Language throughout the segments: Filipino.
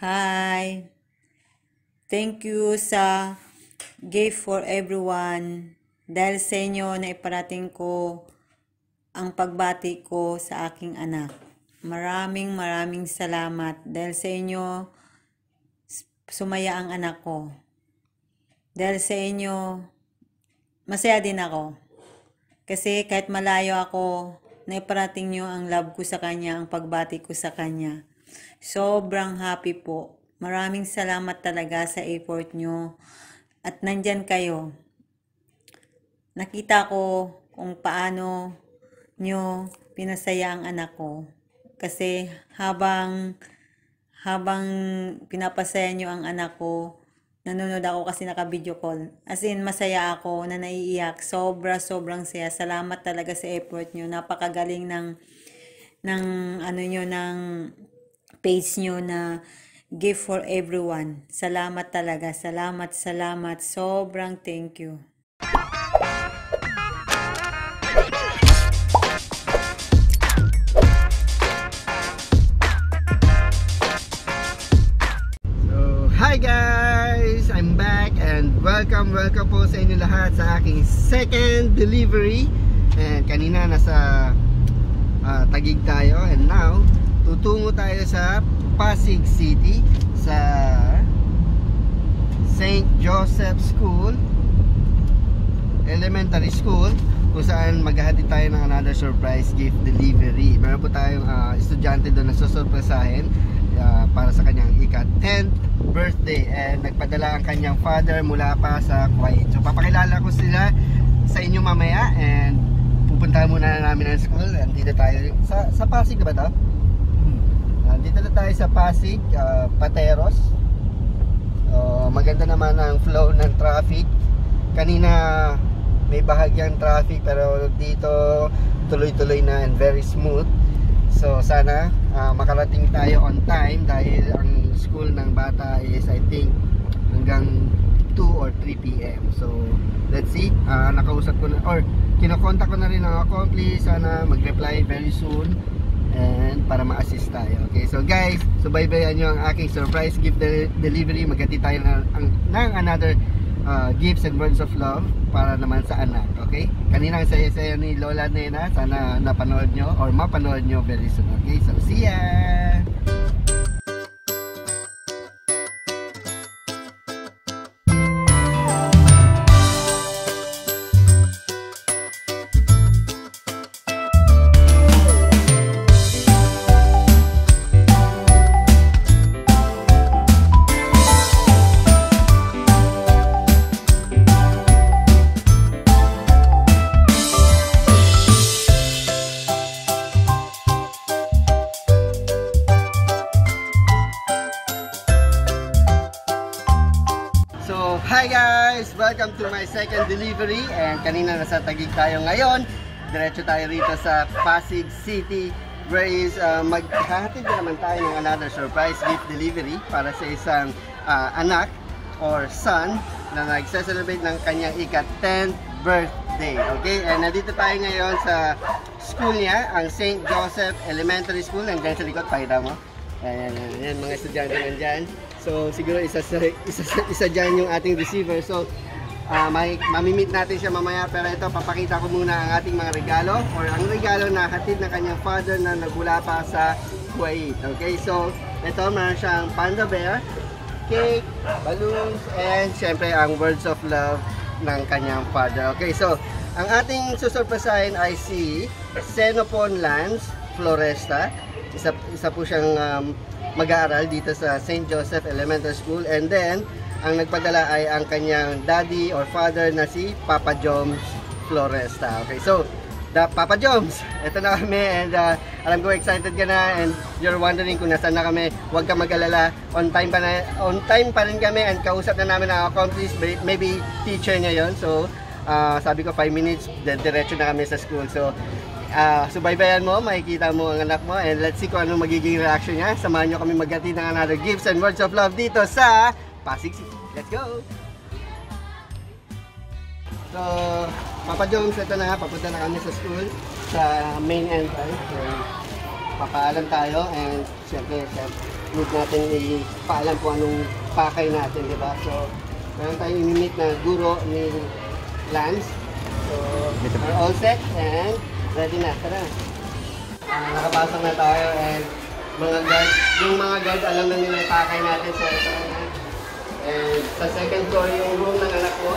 Hi! Thank you sa Gift for Everyone. Dahil sa inyo na iparating ko ang pagbati ko sa aking anak. Maraming salamat. Dahil sa inyo, sumaya ang anak ko. Dahil sa inyo, masaya din ako. Kasi kahit malayo ako, naiparating nyo ang love ko sa kanya, ang pagbati ko sa kanya. Sobrang happy po. Maraming salamat talaga sa effort nyo. At nandyan kayo. Nakita ko kung paano nyo pinasaya ang anak ko. Kasi habang pinapasaya nyo ang anak ko, nanonood ako kasi naka-video call. As in, masaya ako na naiiyak. Sobrang saya. Salamat talaga sa effort nyo. Napakagaling ng page nyo na Gift for Everyone. Salamat talaga. Salamat. Sobrang thank you. Hi guys! I'm back and welcome po sa inyo lahat sa aking second delivery. And kanina nasa Taguig tayo, and now tutungo tayo sa Pasig City sa St. Joseph School Elementary School, kung saan maghahatid tayo ng another surprise gift delivery. Meron po tayong estudyante doon na susurpresahin para sa kanyang ika-10th birthday, and nagpadala ang kanyang father mula pa sa Kuwait. So papakilala ko sila sa inyo mamaya, and pupuntahan muna namin ang school. Dito tayo sa Pasig, ba ito? Dito na tayo sa Pasig, Pateros. Maganda naman ang flow ng traffic. Kanina may bahagyang traffic, pero dito tuloy-tuloy na and very smooth. So sana makarating tayo on time, dahil ang school ng bata is I think hanggang 2 or 3 PM. So let's see. Nakausap ko na, or kinokontak ko na rin ang accomplice. Sana mag-reply very soon, and para ma-assist tayo. Okay, so guys, subaybayan nyo ang aking surprise gift delivery. Maghatid tayo ng another gifts and words of love para naman sa anak. Okay, kanina ang saya-saya ni Lola Nena. Sana napanood nyo or mapanood nyo very soon. Okay, so see ya! Hi guys! Welcome to my second delivery, and kanina nasa Taguig tayo. Ngayon, diretso tayo rito sa Pasig City, where is maghahatid naman tayo ng another surprise gift delivery para sa isang anak or son na nagse-celebrate ng kanyang ika-10th birthday. Okay, and nandito tayo ngayon sa school niya, ang St. Joseph Elementary School. Nandiyan sa likod, pakita mo. Ayan, mga estudyante nandyan. So siguro isa dyan yung ating receiver. So mamimit natin siya mamaya, pero ito papakita ko muna ang ating mga regalo, or ang regalo na hatid ng kanyang father na nagmula pa sa Kuwait. Okay, so ito meron siyang panda bear, cake, balloons, and syempre ang words of love ng kanyang father. Okay, so ang ating susurpresahin ay si Senopon Lance Floresta. Isa po siyang mag-aaral dito sa St. Joseph Elementary School, and then ang nagpadala ay ang kanyang daddy or father na si Papa Joms Floresta. Okay, so Papa Joms, ito na kami, and alam ko excited ka na, and you're wondering kung nasaan na kami. Huwag ka mag-alala, on time pa rin kami, and kausap na namin ang accomplice, maybe teacher niya yon. So sabi ko 5 minutes, diretso na kami sa school. So subaybayan mo, makikita mo ang anak mo, and let's see kung ano magiging reaction niya. Samahan nyo kami maghatid ng another gifts and words of love dito sa Pasig City. Let's go! So, Papa Jones, ito na, papunta na kami sa school, sa main entrance. So, papaalam tayo and syempre need natin ipaalam kung anong pakay natin, di ba? So, meron tayong imimit na guro ni Lance. So, we're all set and ready na. Tara! Nakapasok na tayo and yung mga guard alam na nila yung pakay natin. So, ito na. And sa second floor yung room ng anak ko.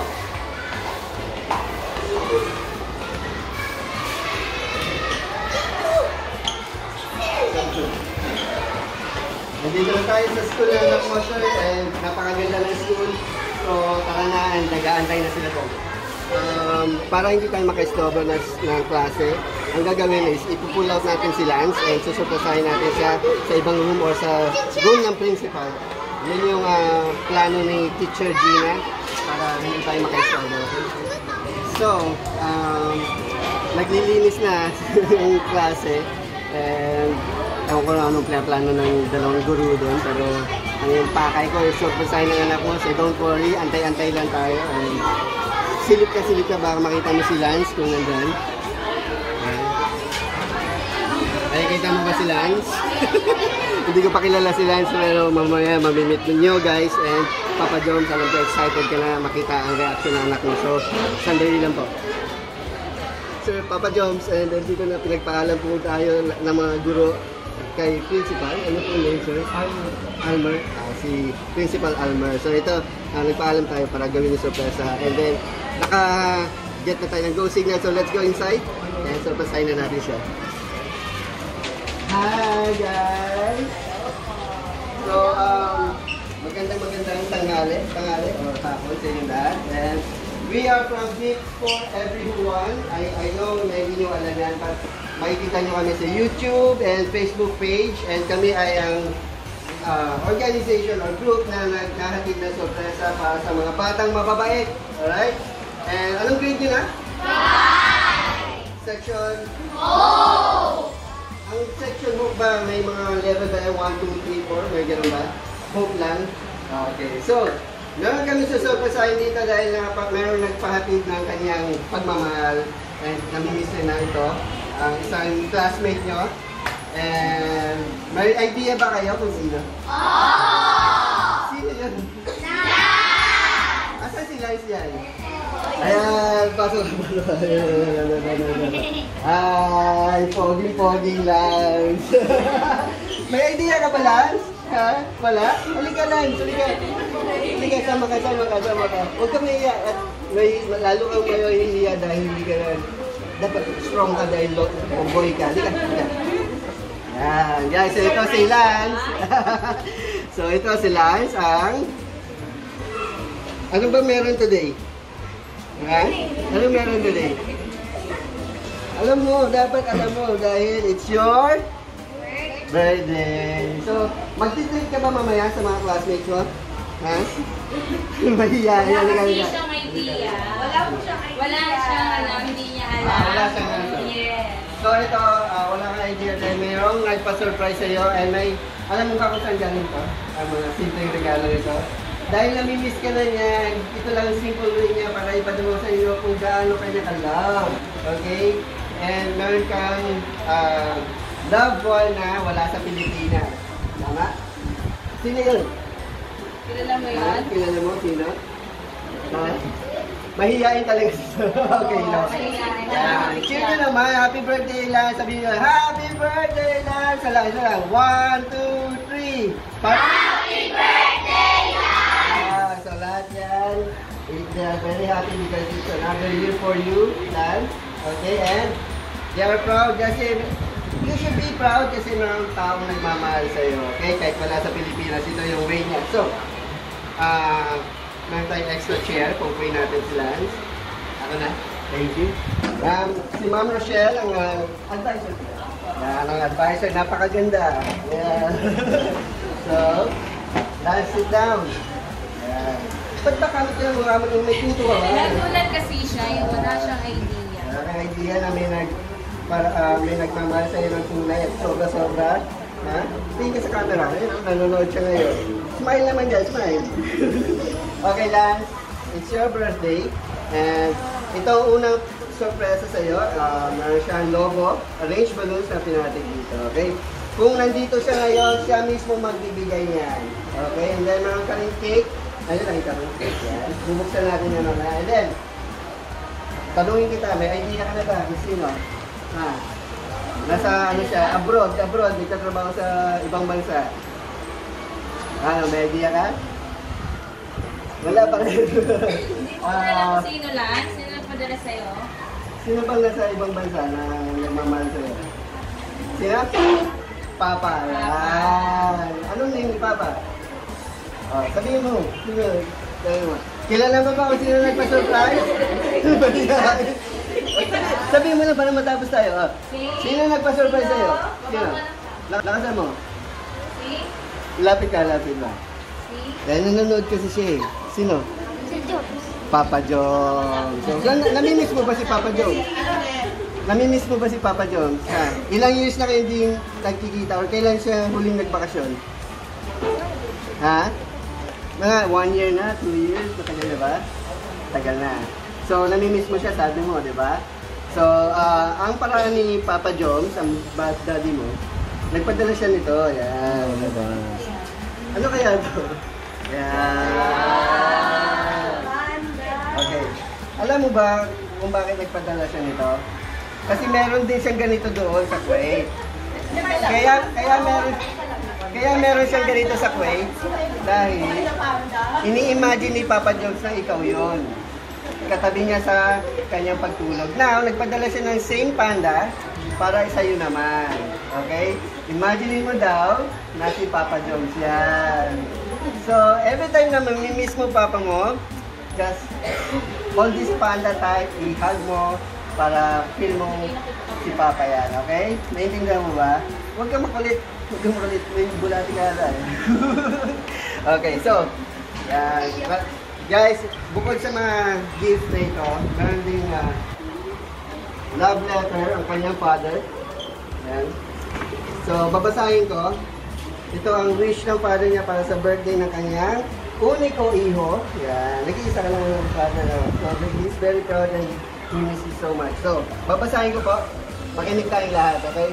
Nandito na tayo sa school ng anak mo, sir, and napakaganda ng school. So, tara na, and nag-aantay na sila doon. Para hindi tayo maka-stobro ng klase, ang gagawin is ipupull out natin si Lance and susurpresahin natin siya sa ibang room or sa room ng principal. Yun yung plano ni Teacher Gina para hindi tayo maka-stobro. So, naglilinis na yung klase and ewan ko na anong plano ng dalawang guru doon, pero ang yung pakay ko, yung surpresahin ng anak mo, so don't worry, antay-antay lang tayo. Silip ka, baka makita mo si Lance kung nandun. Ay, kita mo ba si Lance? Hindi ko pa kilala si Lance, pero mamaya mamimit ninyo guys, and Papa Joms, alam ko excited ka na makita ang reaction ng anak mo, so sandali lang po. Sir, Papa Joms, and dito na pinagpaalam po tayo ng mga guro kay Principal. Ano po yung name, sir? Almer. Si Principal Almer. So ito, nagpaalam tayo para gawin yung sorpresa. And then, naka-get na tayo ng go signal. So let's go inside. And sorpresahin na natin siya. Hi, guys! So, magandang tanghali or hapon sa inyo lahat. And we are from Gift for Everyone. I know na hindi nyo alam yan, but makikita nyo kami sa YouTube and Facebook page. And kami ay ang organization or group na naghahatid ng sorpresa para sa mga batang mababait. Alright? And anong grade nyo na? 5! Section? Hope! Ang section Hope ba, may mga level ba? 1, 2, 3, 4? May gano'n ba? Hope lang? Okay. So, meron kami sa sorpresahin dito dahil meron nagpahatid ng kanyang pagmamahal and namimiss na ito ang isang classmate nyo. And may idea ba kayo kung sino? Sino yun? Asan si Lance yan? Ayan, pasok na. Ay, poging Lance. May idea ka ba, Lance? Ha? Wala? Halika, Lance. Halika, sama ka. Huwag ka mahiya. At lalo kang mahihiya dahil hindi ka na. Dapat strong ka dahil boy ka. Halika. Yan. Guys, so ito si Lance. So ito si Lance ang... Ano ba meron today? Ha? Ano meron today? Alam mo, dapat alam mo dahil it's your... birthday. So, magtitreat ka ba mamaya sa mga classmates mo? Ha? Mahiya. Wala kasi siyang idea. Wala siyang alam, hindi niya alam. Wala siyang alam. Yes. So, ito, wala kang idea dahil mayroong nagpa-surprise sa'yo and may, alam mo ba kung saan galing to? Ang mga simpleng regalo nito. Dahil namimiss ka na niyan, ito lang ang simple way niya para ipadamo sa iyo kung gaano kanya ka-love. Okay? And meron kang, loved one na wala sa Pilipinas. Tama? Sino yun? Kilala mo yun? Kilala mo? Sino? Ha? Mahihain talaga siya. Okay, no? Cheer nyo naman. Happy birthday lang. Sabihin nyo, Happy birthday lang. Sa lang. 1, 2, 3. Happy birthday lang! So lahat yan. They are very happy because it's another year for you, Lance. Okay, and they are proud kasi you should be proud kasi mayroong taong nagmamahal sa'yo. Okay? Kahit wala sa Pilipinas, ito yung way niya. So, meron tayong extra chair. Pupuin natin si Lance. Ako na. Thank you. Si Ma'am Rochelle, ang advisor. Yan, ang advisor. Napakaganda. Yeah. So, Lance, sit down. Yan. Ba't ba kami kayo may tuto ka ba? Nagulat kasi siya, yung wala siyang idea. Wala kang idea na may nagmamahal sa'yo ng tunay at sobra-sobra. Ha? Tingin ka sa camera. Nanonood siya ngayon. Smile naman dyan, smile. Okay, Lance. It's your birthday. And ito ang unang sorpresa sa'yo. Meron siyang logo, arrange balloons na pinatik dito, okay? Kung nandito siya ngayon, siya mismo magbibigay niyan. Okay? And then, meron ka rin cake. Ayun, nakita mo yung cake yan. Bubuksan natin yan mamaya. And then, tanungin kita, may idea ka na ba? Kung sino? Ha? Nasa, ano siya, abroad, nagtatrabaho sa ibang bansa. Ano, may idea ka? Wala pa rin. Hindi ko alam kung sino lang. Sino nagpadala sa'yo? Sino bang nasa ibang bansa na nagmamahal sa'yo? Sino? Papa. Yan. Anong name ni Papa? Oh, sabihin mo. Sabihin mo. Kilala mo ba kung sino nagpa-surprise? Sabihin mo na para matapos tayo. Oh. Sino nagpa-surprise sa'yo? Sino? Lakasan mo. Lapit ka, lapit ba? Dahil nanonood kasi siya eh. Sino? Papa Jones. So, namimiss mo ba si Papa Jones? Namimiss mo ba si Papa Jones? Ha? Ilang years na kayo hindi nagkikita or kailan siya huling nagbakasyon? Ha? Mga 1 year na, 2 years, matagal na ba? Tagal na. So, namimiss mo siya, sabi mo, di ba? So, ang paraan ni Papa Jones, ang bad daddy mo, nagpadala siya nito. Yan. Ano kaya ito? Yan. Okay. Alam mo ba kung bakit nagpadala siya nito? Kasi meron din siyang ganito doon sa Kuwait. Kaya meron siyang ganito sa Kuwait dahil ini-imagine ni Papa Jones na ikaw yon. Katabi niya sa kanyang pagtulog. Now, nagpadala siya ng same panda para sa'yo naman. Okay? Imagine mo daw na si Papa Jones yan. So, every time na mamimiss mo Papa mo, just hold this panda tight, i-hug mo para feel mo si Papa yan, okay? Naintindihan mo ba? Huwag ka makulit. May bulati ka na. Okay, so, yan. Guys, bukod sa mga gift na ito, meron ding love letter ang kanyang father. Yan. So, babasahin ko. Ito ang wish ng father niya para sa birthday ng kanyang uniko iho. Yan. Nag-iisa ka lang ng father. So, he's very proud and he misses you so much. So, babasahin ko po. Makinig tayong lahat, okay?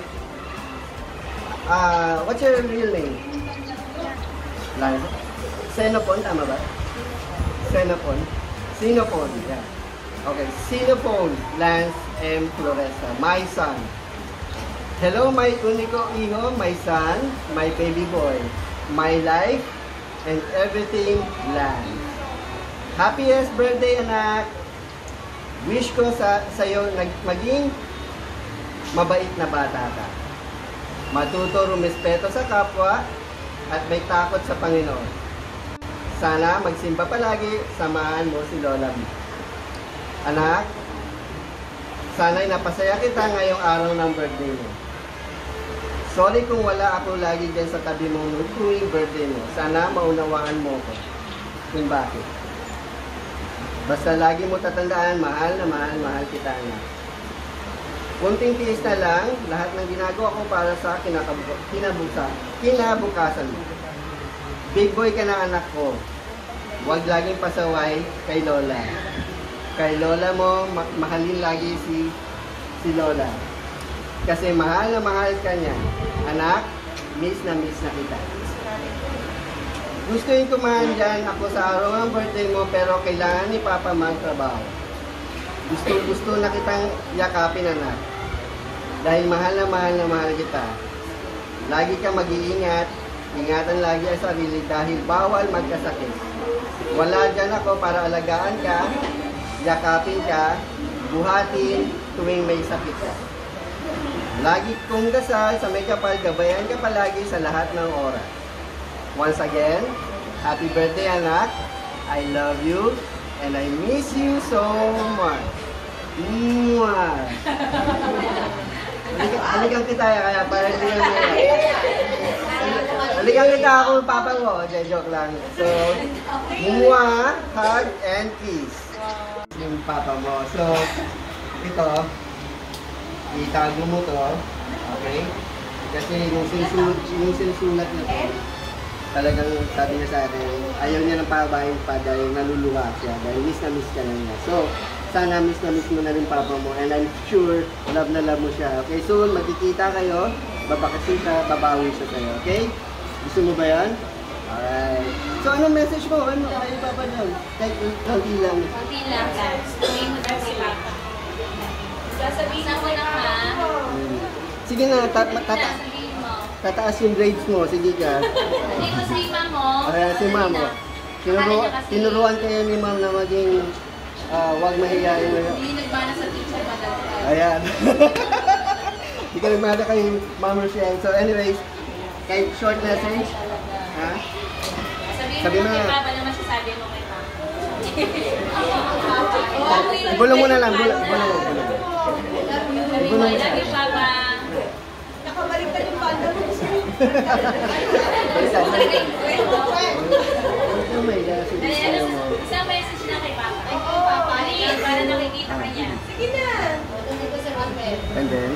What's your real name? Lance. Senopon, tama ba? Senopon. Sinopon, yeah. Okay, Sinopon, Lance M. Floresta, my son. Hello, my uniko iho, my son, my baby boy, my life, and everything, Lance. Happiest birthday, anak! Wish ko sa'yo maging mabait na bata ka. Matuto rumispeto sa kapwa at may takot sa Panginoon. Sana magsimba palagi, samahan mo si Lola B. Anak, sana'y napasaya kita ngayong araw ng birthday mo. Sorry kung wala ako lagi dyan sa tabi mo tuwing birthday mo. Sana maunawaan mo ko kung bakit. Basta lagi mo tatandaan, mahal na mahal kita, anak. Kunting tiis na lang, lahat ng ginagawa ko para sa kinabukasan mo. Big boy ka na, anak ko. Huwag laging pasaway kay Lola. Kay Lola mo, mahalin lagi si Lola. Kasi mahal na mahal ka niya. Anak, miss na kita. Gustuin ko man dyan ako sa araw ng birthday mo, pero kailangan ni Papa magtrabaho. Gusto na kitang yakapin, anak. Dahil mahal na mahal kita. Lagi ka mag-iingat. Ingatan lagi ang sarili dahil bawal magkasakit. Wala dyan ako para alagaan ka, yakapin ka, buhatin tuwing may sakit ka. Lagi kong dasal sa may kapal, gabayan ka palagi sa lahat ng oras. Once again, happy birthday, anak. I love you and I miss you so much. Mwah! Halikan kita kaya para hindi lang nila. Halikan kita ako ng papa mo. Okay, joke lang. So, mwah, hug, and kiss. Yung papa mo. So, ito, itago mo to. Okay? Kasi yung sinusulat na to, talagang sabi niya sa akin, ayaw niya ng pabahin pa dahil naluluha siya. Dahil miss na miss ka na niya. So, sana miss na miss mo na rin papa mo. And I'm sure, love na love mo siya. Okay, soon, magkikita kayo. Babakasita, babawi siya sa'yo. Okay? Gusto mo ba yan? Alright. So, anong message mo? Ano kay papa niyo? Kahit konti lang. Konti lang, guys. Sabihin mo na si Papa. Sasabihin ako na ha. Sige na, Sabihin mo. tataas yung grades mo. Sige ka. Sabihin mo sa ima mo. Ayan, si ma'am. Tinuruan kayo ni ma'am na maging huwag mahihayin. Hindi nagmana sa teacher madalas. Ayan. Hindi ka nagmada kay Ma'am Rochelle. So anyways, kahit short message. Ha? Sabihin mo kay Papa na masasabi mo kay Papa. Bulong mo na lang. Bulong mo. Sabihin mo, I love you, Papa. Nakabaliktad yung panda mo. Isang message na kay Papa. Oo, Papa. Para nakikita ka niya. Sige na. And then?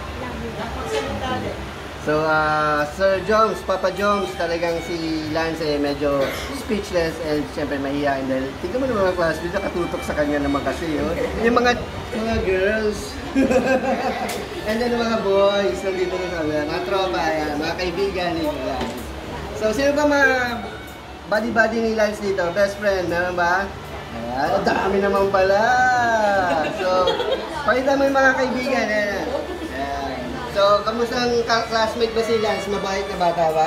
So, Sir Jones, Papa Jones, talagang si Lance medyo speechless and siyempre mahihain dahil tignan mo naman mga class, dito katutok sa kanya naman kasi yun. Yung mga girls. And then mga boys, nandito na kami, mga tropa, yan, mga kaibigan ni Lance. So, sino ba mga buddy-buddy ni Lance dito? Best friend, meron ba? Ayan, dami naman pala. So, pakita mo yung mga kaibigan. Ayan. So, kamusta ang classmate ba si Lance? Mabait na bata ba?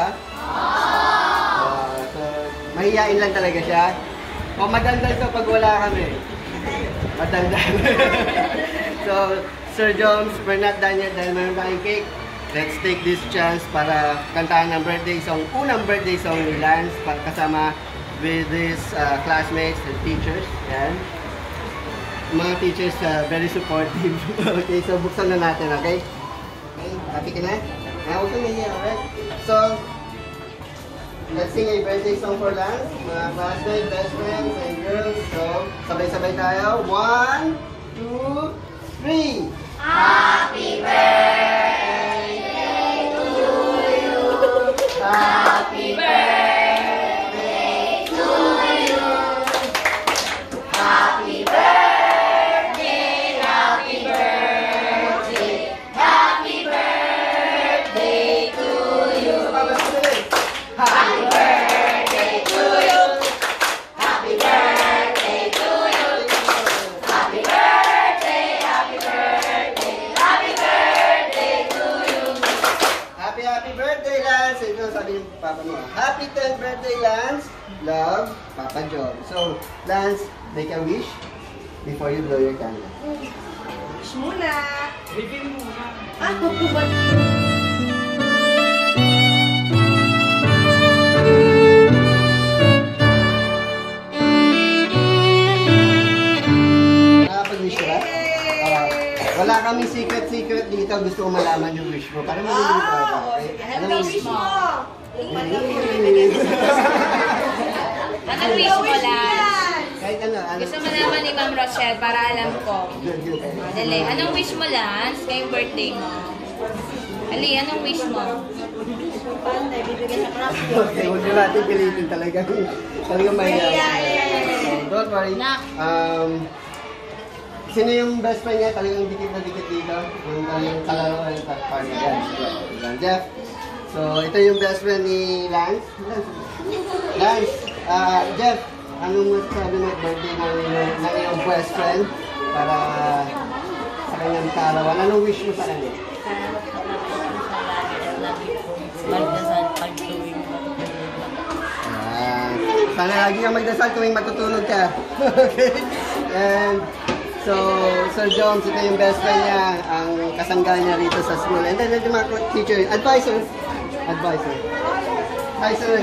So, mahihain lang talaga siya. O madaldal ka pag wala kami. Madaldal. So, Sir Jones, we're not done yet dahil mayroon tayong cake. Let's take this chance para kantahan ng birthday song, unang birthday song ni Lance kasama with his classmates and teachers. Yan. Mga teachers very supportive. Okay, so buksan na natin, okay? Okay, happy ka na? Huwag kang nahiya, alright? So, let's sing a birthday song for Lance. Mga classmates, best friends, and girls. So, sabay-sabay tayo. 1, 2, 3! Happy birthday to you. Happy birthday to you. Happy birthday, happy birthday, happy birthday to you. Happy birthday to you. Happy birthday to you. Happy birthday, happy birthday, happy birthday to you. Happy birthday, Lance! Ito sabi ng papa mo. Happy 10th birthday, Lance! Love, Papa John. So, Lance, make a wish before you blow your candle. Wish muna. Reveal muna. Nakapag-wish ka ba? Wala kami secret dito. Gusto ko malaman yung wish mo. Para magiging ka. Okay? Anong wish mo? Anong wish mo lang? Kahit ano. Gusto mo naman ni Ma'am Rochelle para alam ko. Dali, anong wish mo, Lance, ngayong birthday mo? Ali, anong wish mo? Panda, bibigyan sa craft. Okay, huwag nyo natin pilitin talaga. Talagang mahiya. Don't worry. Sino yung best friend niya? Talagang dikit na dikit dito. Yung kalaro ng partner. Yan, Jeff. So, ito yung best friend ni Lance. Lance, Jeff, anong masasabi mo birthday ng iyong best friend para sa kanyang kaarawan? Anong wish mo sa kanya? Sana lagi kang magdasal tuwing matutulog ka. Okay? And so, Sir Jones, ito yung best friend niya, ang kasangga niya rito sa school. And then, yung mga teacher, advisor. Hi, sir.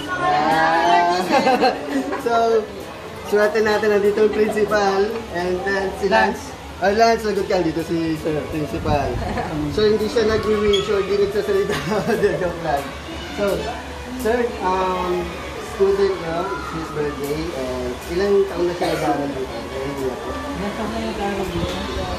So, suwerte natin nandito yung principal. And then, si Lance. Lance, lagot ka. Dito si Sir, principal. So, hindi siya nag-wish or hindi nagsasalita. Joke lang. So, sir, student nyo, it's his birthday. And ilang taon na siya nag-aaral dito? Hindi ako. Ilang taon na nag-aaral dito?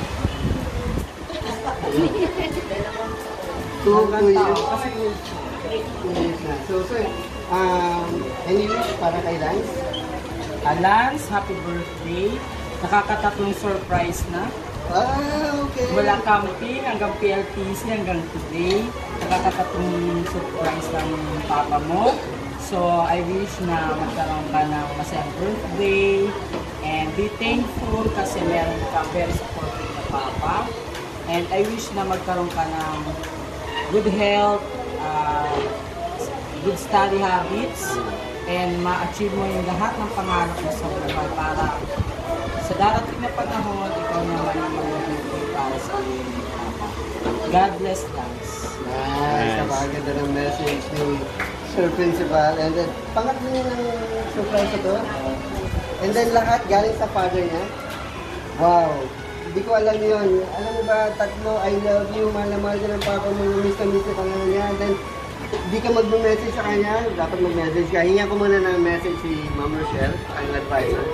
2 years. Kasi 2 years na. So, sir, any wish para kay Lance? Lance, happy birthday. Nakakatatlong surprise na. Okay. Mula camping hanggang PLTC hanggang today. Nakakatatlong surprise ng papa mo. So, I wish na magkaroon ka ng masayang birthday. And be thankful kasi meron ka very supportive na papa. And I wish na magkaroon ka ng good health, good study habits, and ma-achieve mo yung lahat ng pangarap mo sa buhay para sa darating na panahon, ikaw naman yung mag-ibigay para sa iyo. God bless, guys. Nice. Napakaganda ng message ni Sir Principal. And then, pangatlo niya ng surprise ito. And then, lahat galing sa father niya. Wow. Hindi ko alam yun. Alam mo ba, tatlo, I love you, mahal na mahal ka ng papa mo, miss na ka na niya. And then, hindi ka mag-message sa kanya, dapat mag-message ka. Hinga ko muna ng message si Ma'am Rochelle, ang advisor.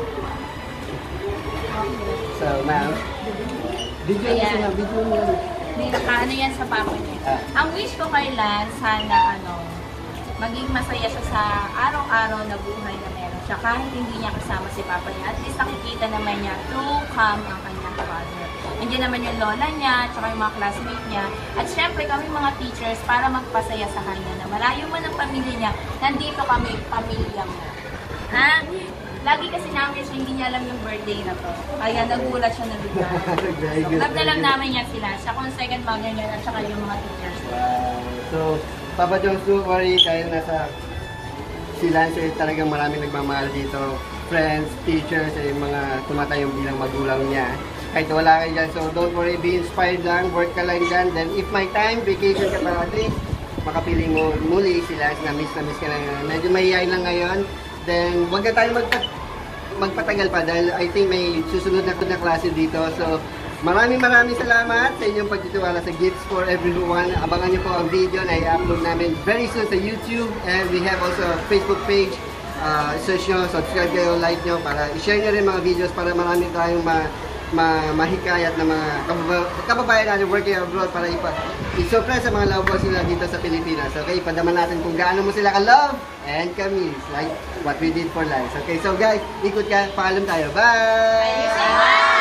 So, ma'am, video mo sila, video mo lang. Ano yan sa papa niya. Ang wish ko kay Lance, sana maging masaya siya sa araw-araw na buhay na meron siya. Kahit hindi niya kasama si papa niya, at least nakikita naman niya through cam ang kanyang father. Nandiyan naman yung lola niya, tsaka yung mga classmate niya. At syempre kami mga teachers para magpasaya sa kanya na malayo man ang pamilya niya, nandito kami, pamilya mo. Ha? Lagi kasi namin siya, hindi niya alam yung birthday na to. Kaya nagulat siya na bigla. So, love na lang namin yan sila. Siya kung second mother niya at saka yung mga teachers. Wow. So, Papa Jones, don't worry, dahil nasa si Lance, talagang maraming nagmamahal dito. Friends, teachers, mga tumatayong bilang magulang niya. Kahit wala kayo dyan, so don't worry, be inspired lang, work ka lang dyan. Then if my time, vacation ka pa at least, makapiling mo muli si Lance na miss ka lang. Medyo mahihayin lang ngayon. Then, huwag na tayo magpatagal pa dahil I think may susunod na klase dito. So, maraming salamat sa inyong pagtitiwala sa Gifts for Everyone. Abangan niyo po ang video na i-upload namin very soon sa YouTube. And we have also a Facebook page. Search nyo, subscribe kayo, like nyo para i-share nyo rin mga videos para marami tayong mahikayat na mga kababayan natin working abroad para i-surprise sa mga loved ones nila dito sa Pilipinas. Okay, ipadaman natin kung gaano mo sila ka-love and kami, like what we did for life. Okay, so guys, ikot ka, paalam tayo. Bye!